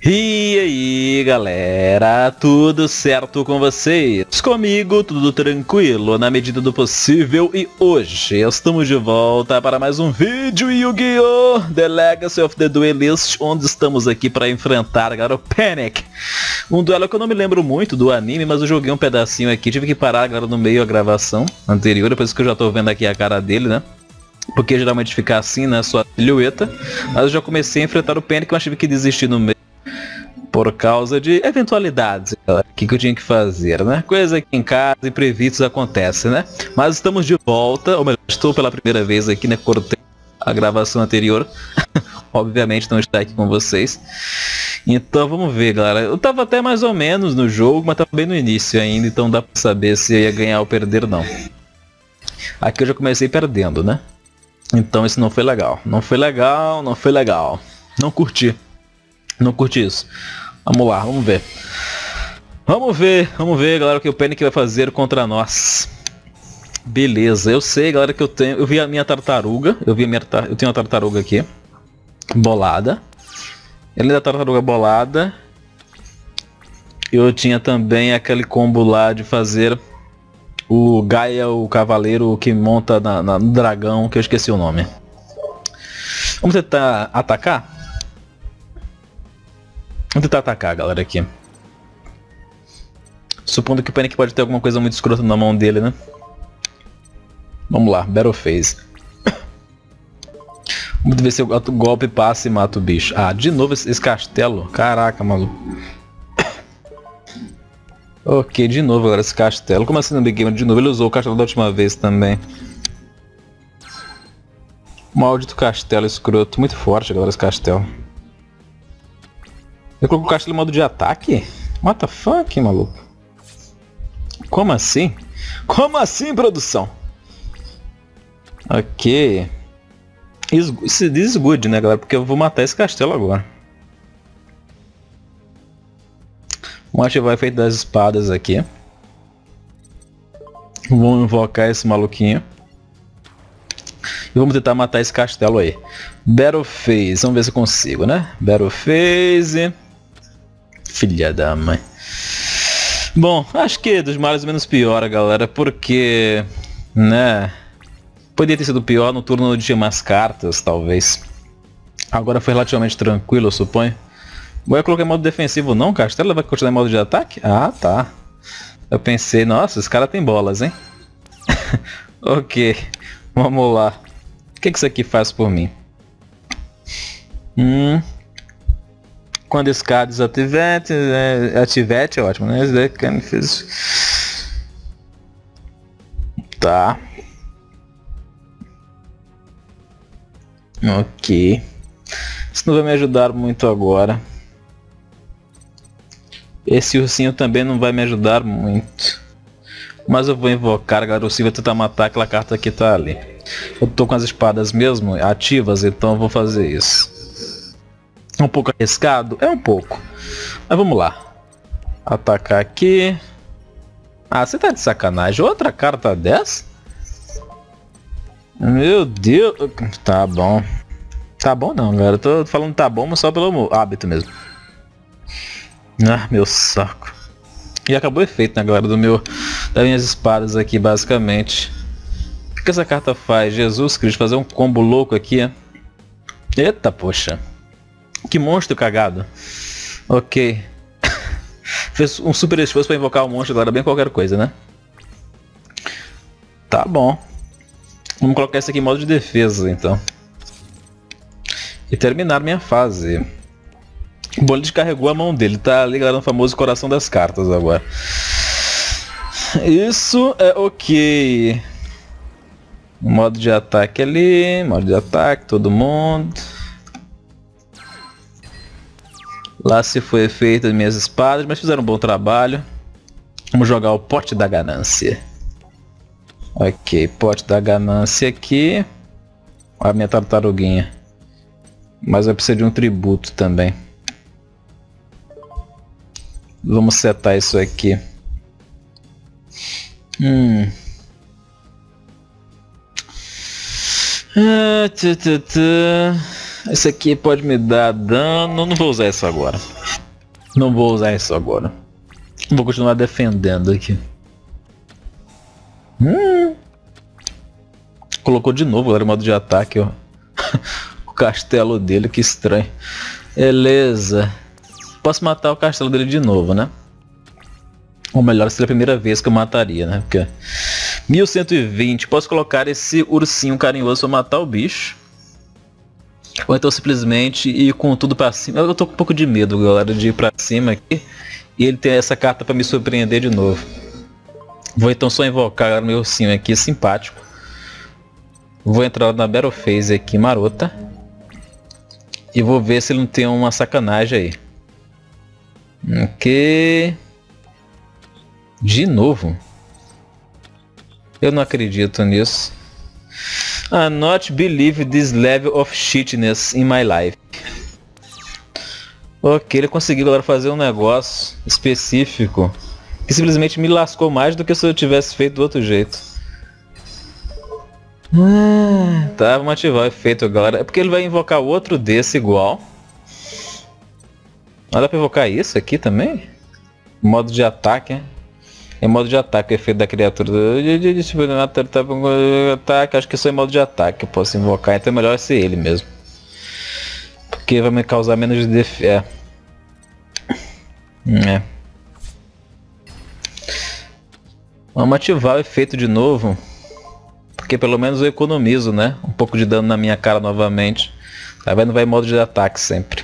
E aí galera, tudo certo com vocês? Comigo tudo tranquilo na medida do possível e hoje estamos de volta para mais um vídeo Yu-Gi-Oh! The Legacy of the Duelist, onde estamos aqui para enfrentar o Panic. Um duelo que eu não me lembro muito do anime, mas eu joguei um pedacinho aqui, tive que parar agora no meio a gravação anterior, depois que eu já tô vendo aqui a cara dele, né? Porque geralmente fica assim, né, sua silhueta. Mas eu já comecei a enfrentar o Panic, mas tive que desistir no meio por causa de eventualidades, galera, que eu tinha que fazer, né? Coisa que em casa, imprevistos acontecem, né? Mas estamos de volta, ou melhor, estou pela primeira vez aqui, né? Cortei a gravação anterior, obviamente não estou aqui com vocês. Então vamos ver, galera. Eu tava até mais ou menos no jogo, mas tava bem no início ainda, então dá pra saber se eu ia ganhar ou perder, não. Aqui eu já comecei perdendo, né? Então isso não foi legal. Não foi legal, não foi legal. Não curti. Não curti isso. Vamos lá, vamos ver. Vamos ver, galera, o que o Panic vai fazer contra nós. Beleza, eu sei, galera, que eu vi a minha tartaruga. Eu tenho uma tartaruga aqui. Bolada. Além da tartaruga bolada, eu tinha também aquele combo lá de fazer o Gaia, o cavaleiro que monta no dragão, que eu esqueci o nome. Vamos tentar atacar? Vamos tentar atacar, galera, aqui. Supondo que o Panic pode ter alguma coisa muito escrota na mão dele, né? Vamos lá, Battle Phase. Vamos ver se o golpe passa e mata o bicho. Ah, de novo esse castelo. Caraca, maluco. Ok, de novo, galera, esse castelo. Como assim no Big Game? De novo, ele usou o castelo da última vez também. Maldito castelo escroto. Muito forte, galera, esse castelo. Eu coloco o castelo em modo de ataque? What the fuck, maluco? Como assim? Como assim, produção? Ok. Isso diz good, né, galera? Porque eu vou matar esse castelo agora. Vamos ativar o efeito das espadas aqui. Vamos invocar esse maluquinho. E vamos tentar matar esse castelo aí. Battle Phase. Vamos ver se eu consigo, né? Battle Phase. Filha da mãe. Bom, acho que dos males menos pior, galera. Porque, né? Poderia ter sido pior no turno onde tinha mais cartas, talvez. Agora foi relativamente tranquilo, eu suponho. Vou colocar em modo defensivo não, castelo vai continuar em modo de ataque? Ah, tá. Eu pensei, nossa, esse cara tem bolas, hein? Ok, vamos lá. O que isso aqui faz por mim? Quando esse cara desativete, ativete, ótimo, né? Tá. Ok. Isso não vai me ajudar muito agora. Esse ursinho também não vai me ajudar muito. Mas eu vou invocar, galera. O Silvio vai tentar matar aquela carta que tá ali. Eu tô com as espadas mesmo ativas, então eu vou fazer isso. É um pouco arriscado? É um pouco. Mas vamos lá. Atacar aqui. Ah, você tá de sacanagem. Outra carta dessa? Meu Deus. Tá bom. Tá bom não, galera. Eu tô falando tá bom, mas só pelo hábito mesmo. Ah, meu saco. E acabou o efeito, né, galera, das minhas espadas aqui, basicamente. O que essa carta faz? Jesus Cristo, fazer um combo louco aqui, é? Eita, poxa. Que monstro cagado. Ok. Fez um super esforço pra invocar o monstro, galera, bem qualquer coisa, né? Tá bom. Vamos colocar isso aqui em modo de defesa, então. E terminar minha fase. O Bolide descarregou a mão dele, tá ali, galera, no famoso coração das cartas agora. Isso é ok. Modo de ataque ali, modo de ataque, todo mundo. Lá se foi feito as minhas espadas, mas fizeram um bom trabalho. Vamos jogar o pote da ganância. Ok, pote da ganância aqui. Olha a minha tartaruguinha. Mas vai precisar de um tributo também. Vamos setar isso aqui. Esse aqui pode me dar dano. Não vou usar isso agora. Não vou usar isso agora. Vou continuar defendendo aqui. Colocou de novo, galera, o modo de ataque, ó. O castelo dele, que estranho. Beleza. Posso matar o castelo dele de novo, né? Ou melhor, seria a primeira vez que eu mataria, né? Porque 1120. Posso colocar esse ursinho carinhoso pra matar o bicho. Ou então simplesmente ir com tudo pra cima. Eu tô com um pouco de medo, galera, de ir pra cima aqui. E ele tem essa carta pra me surpreender de novo. Vou então só invocar o meu ursinho aqui, simpático. Vou entrar na Battle Phase aqui, marota. E vou ver se ele não tem uma sacanagem aí. Ok. De novo? Eu não acredito nisso. I not believe this level of shitness in my life. Ok, ele conseguiu, galera, fazer um negócio específico que simplesmente me lascou mais do que se eu tivesse feito do outro jeito. Tá, vamos ativar o efeito, galera. É porque ele vai invocar outro desse igual. Mas dá pra invocar isso aqui também? Modo de ataque, hein? É modo de ataque, o efeito da criatura. Ataque, acho que isso é modo de ataque. Eu posso invocar, então é melhor ser ele mesmo. Porque vai me causar menos de defesa. Vamos ativar o efeito de novo. Porque pelo menos eu economizo, né? Um pouco de dano na minha cara novamente. Tá vendo? Vai em modo de ataque sempre.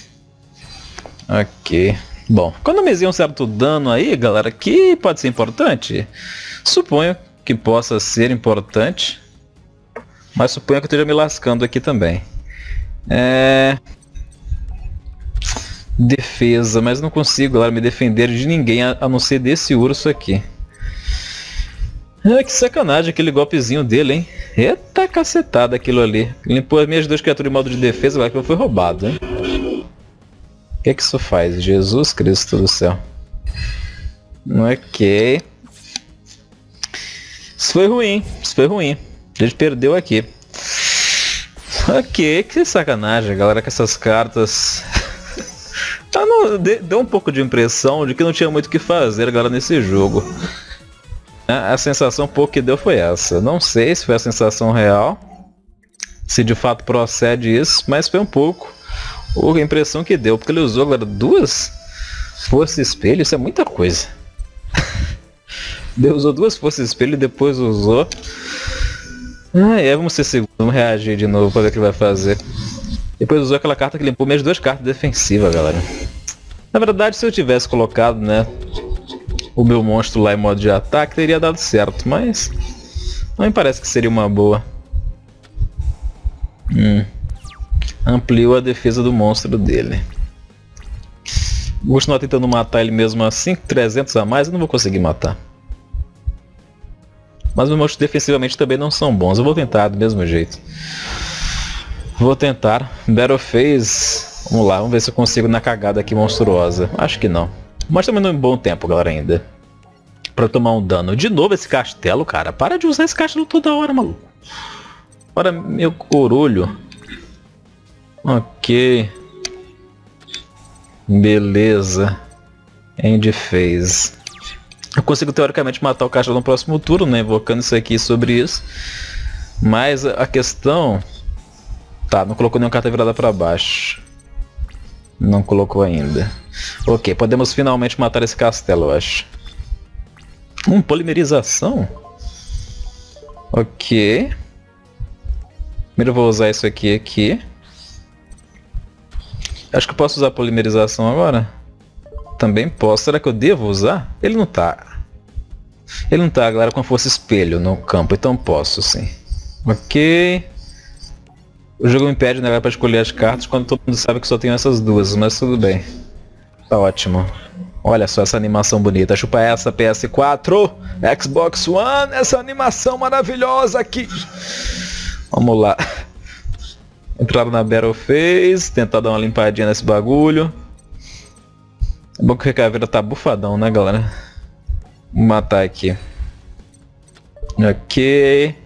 Ok. Bom, economizei um certo dano aí, galera, que pode ser importante. Suponho que possa ser importante. Mas suponho que eu esteja me lascando aqui também. Defesa, mas não consigo, galera, me defender de ninguém a não ser desse urso aqui. Que sacanagem aquele golpezinho dele, hein? Eita cacetada aquilo ali. Limpou as minhas duas criaturas em modo de defesa, agora que eu fui roubado, hein? O que é que isso faz? Jesus Cristo do céu. Ok. Isso foi ruim, isso foi ruim. A gente perdeu aqui. Ok, que sacanagem, galera, com essas cartas. Deu um pouco de impressão de que não tinha muito o que fazer, galera, nesse jogo. A sensação pouco que deu foi essa. Não sei se foi a sensação real, se de fato procede isso, mas foi um pouco a impressão que deu, porque ele usou agora duas forças espelho, isso é muita coisa. Ele usou duas forças espelho e depois usou. Vamos ser seguros, vamos reagir de novo para ver o que ele vai fazer. Depois usou aquela carta que limpou minhas duas cartas defensivas, galera. Na verdade, se eu tivesse colocado, né, o meu monstro lá em modo de ataque, teria dado certo, mas não me parece que seria uma boa. Ampliou a defesa do monstro dele. Vou continuar tentando matar ele mesmo assim, 300 a mais, eu não vou conseguir matar. Mas meus monstros defensivamente também não são bons, eu vou tentar do mesmo jeito. Vou tentar. Battle Phase. Vamos lá, vamos ver se eu consigo na cagada aqui monstruosa. Acho que não. Mas também não é um bom tempo, galera, ainda. Pra tomar um dano. De novo esse castelo, cara. Para de usar esse castelo toda hora, maluco. Para, meu corolho. Ok. Beleza. End Phase. Eu consigo teoricamente matar o castelo no próximo turno, né? Invocando isso aqui sobre isso. Mas a questão... Tá, não colocou nenhuma carta virada pra baixo. Não colocou ainda. Ok, podemos finalmente matar esse castelo, eu acho. Polimerização? Ok. Primeiro eu vou usar isso aqui. Acho que eu posso usar polimerização agora. Também posso. Será que eu devo usar? Ele não tá. Ele não tá, galera, com força espelho no campo. Então posso, sim. Ok. O jogo me pede, né, pra escolher as cartas quando todo mundo sabe que só tenho essas duas, mas tudo bem. Tá ótimo. Olha só essa animação bonita. Chupa essa, PS4, Xbox One, essa animação maravilhosa aqui. Vamos lá. Entraram na Battle Phase, tentar dar uma limpadinha nesse bagulho. É bom que o Recaveira tá bufadão, né, galera? Vou matar aqui. Ok.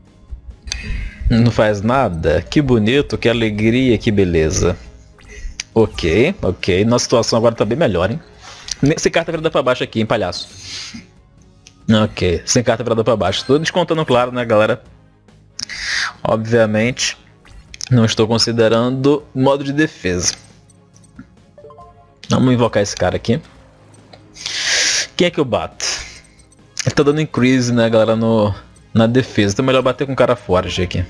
Não faz nada? Que bonito, que alegria, que beleza. Ok, ok. Nossa situação agora tá bem melhor, hein? Sem carta virada pra baixo aqui, hein, palhaço. Ok, sem carta virada pra baixo. Tô descontando, claro, né, galera? Obviamente, não estou considerando modo de defesa. Vamos invocar esse cara aqui. Quem é que eu bato? Ele tá dando increase, né, galera, na defesa. Então é melhor bater com o cara forte aqui.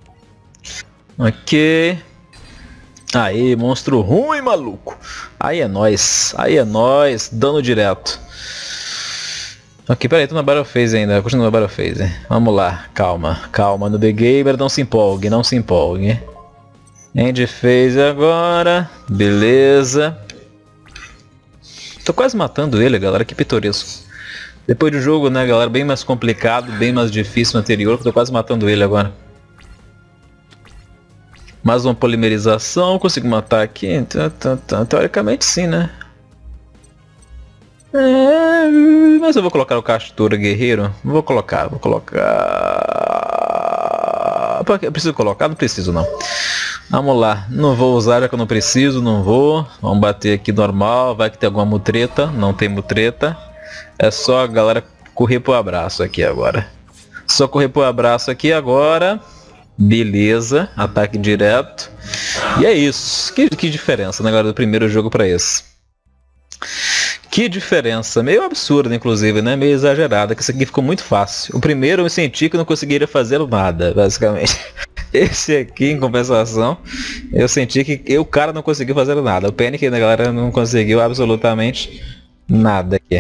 Ok. Aí, monstro ruim, maluco. Aí é nóis. Aí é nóis. Dano direto. Ok, peraí, tô na Battle Phase ainda. Continua na Battle Phase. Vamos lá. Calma. Calma no The Gamer. Não se empolgue. Não se empolgue. End Phase agora. Beleza. Tô quase matando ele, galera. Que pitoresco. Depois do jogo, né, galera? Bem mais complicado. Bem mais difícil no anterior. Tô quase matando ele agora. Mais uma polimerização, consigo matar aqui? Teoricamente sim, né? Mas eu vou colocar o Castura Guerreiro? Vou colocar. Eu preciso colocar? Não preciso não. Vamos lá, não vou usar já que eu não preciso, não vou. Vamos bater aqui normal, vai que tem alguma mutreta, não tem mutreta. É só a galera correr pro abraço aqui agora. Só correr pro abraço aqui agora. Beleza, ataque direto. E é isso. Que diferença, né, agora do primeiro jogo para esse. Que diferença. Meio absurda, inclusive, né? Meio exagerada, que isso aqui ficou muito fácil. O primeiro eu senti que não conseguiria fazer nada, basicamente. Esse aqui, em compensação, eu senti que o cara não conseguiu fazer nada. O Panic, né, galera, não conseguiu absolutamente nada aqui.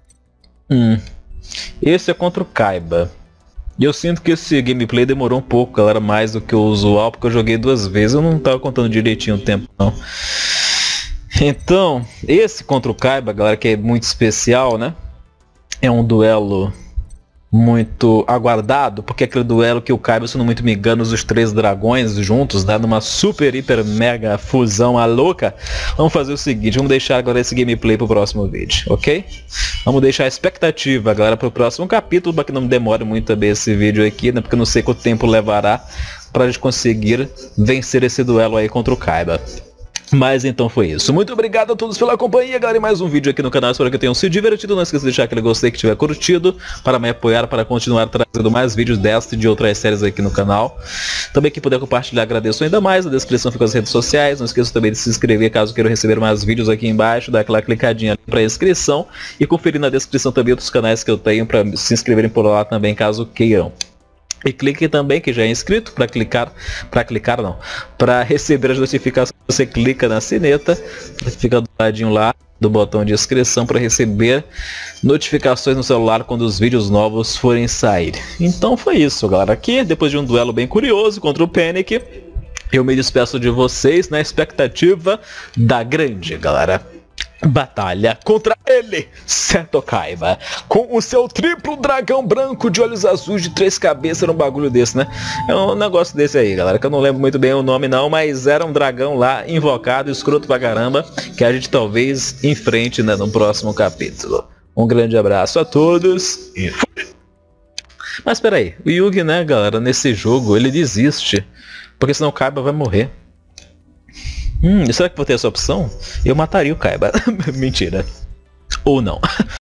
Esse é contra o Kaiba. E eu sinto que esse gameplay demorou um pouco, galera, mais do que o usual, porque eu joguei 2 vezes, eu não tava contando direitinho o tempo, não. Então, esse contra o Kaiba, galera, que é muito especial, né? É um duelo muito aguardado, porque é aquele duelo que o Kaiba, se não muito me engano, os 3 dragões juntos, né? Numa super, hiper, mega fusão louca. Vamos fazer o seguinte, vamos deixar agora esse gameplay pro próximo vídeo, ok? Vamos deixar a expectativa, galera, pro próximo capítulo, para que não demore muito também esse vídeo aqui, né? Porque eu não sei quanto tempo levará pra gente conseguir vencer esse duelo aí contra o Kaiba. Mas então foi isso. Muito obrigado a todos pela companhia, galera, e mais um vídeo aqui no canal. Espero que tenham se divertido. Não esqueça de deixar aquele gostei que tiver curtido, para me apoiar, para continuar trazendo mais vídeos desta e de outras séries aqui no canal. Também que puder compartilhar, agradeço ainda mais. Na descrição ficam as redes sociais. Não esqueça também de se inscrever caso queira receber mais vídeos aqui embaixo. Dar aquela clicadinha ali para inscrição e conferir na descrição também outros canais que eu tenho para se inscreverem por lá também, caso queiram. E clique também, que já é inscrito, para receber as notificações. Você clica na sineta, fica do ladinho lá do botão de inscrição para receber notificações no celular quando os vídeos novos forem sair. Então foi isso, galera. Aqui, depois de um duelo bem curioso contra o Panic, eu me despeço de vocês na expectativa da grande, galera, batalha contra ele, Seto Kaiba, com o seu triplo dragão branco de olhos azuis de 3 cabeças, era um bagulho desse, né? É um negócio desse aí, galera, que eu não lembro muito bem o nome não, mas era um dragão lá, invocado, escroto pra caramba, que a gente talvez enfrente, né, no próximo capítulo. Um grande abraço a todos e fui! Mas peraí, o Yugi, né, galera, nesse jogo, ele desiste, porque senão o Kaiba vai morrer. Será que vou ter essa opção? Eu mataria o Kaiba. Mentira. Ou não.